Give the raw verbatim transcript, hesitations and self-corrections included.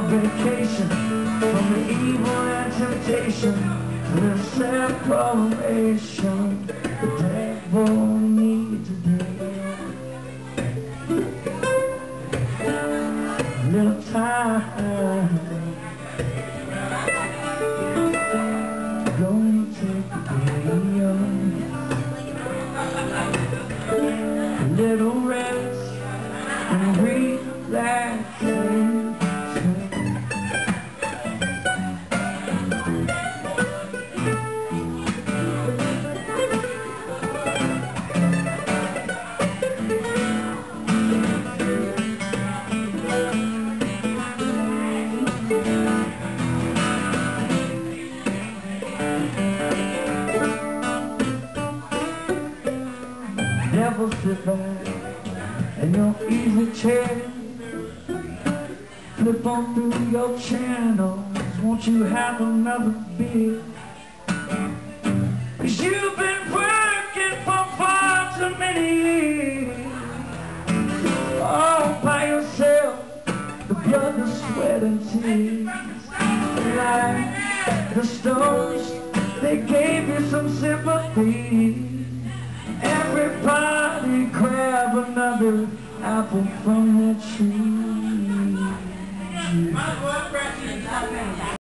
vacation from the evil and temptation to the separation the devil needs today. A little time gonna take the day on. A little rest and relaxation. Never sit back in your easy chair, flip on through your channels. Won't you have another beer? Cause you've been working for far too many years, all by yourself, the blood, the sweat and tears. Like the Stones, they gave you some sympathy. Everybody grab another apple from the tree.